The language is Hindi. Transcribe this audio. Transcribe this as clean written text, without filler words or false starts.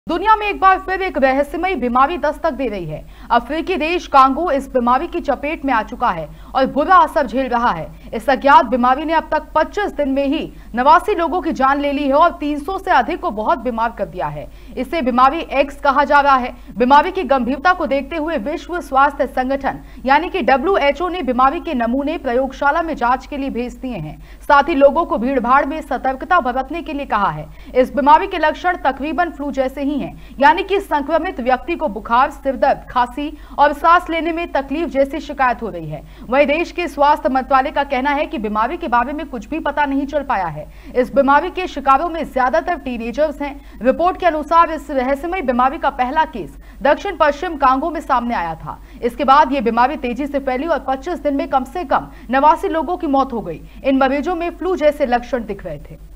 दुनिया में एक बार फिर एक रहस्यमयी बीमारी दस्तक दे रही है। अफ्रीकी देश कांगो इस बीमारी की चपेट में आ चुका है और बुरा असर झेल रहा है। इस अज्ञात बीमारी ने अब तक 25 दिन में ही 89 लोगों की जान ले ली है और 300 से अधिक को बहुत बीमार कर दिया है। इसे बीमारी एक्स कहा जा रहा है। बीमारी की गंभीरता को देखते हुए विश्व स्वास्थ्य संगठन यानी कि WHO ने बीमारी के नमूने प्रयोगशाला में जांच के लिए भेज दिए हैं। साथ ही लोगों को भीड़भाड़ में सतर्कता बरतने के लिए कहा है। इस बीमारी के लक्षण तकरीबन फ्लू जैसे ही हैं, यानी कि संक्रमित व्यक्ति को बुखार, सिरदर्द, खांसी और सांस लेने में तकलीफ जैसी शिकायत हो रही है। वहीं देश के स्वास्थ्य मंत्रालय का कहना है कि बीमारी के बारे में कुछ भी पता नहीं चल पाया है। इस बीमारी के शिकारों में ज्यादातर टीनेजर्स हैं। रिपोर्ट के अनुसार इस रहस्यमयी बीमारी का पहला केस दक्षिण पश्चिम कांगो में सामने आया था। इसके बाद ये बीमारी तेजी से फैली और 25 दिन में कम से कम 89 लोगों की मौत हो गई। इन मरीजों में फ्लू जैसे लक्षण दिख रहे थे।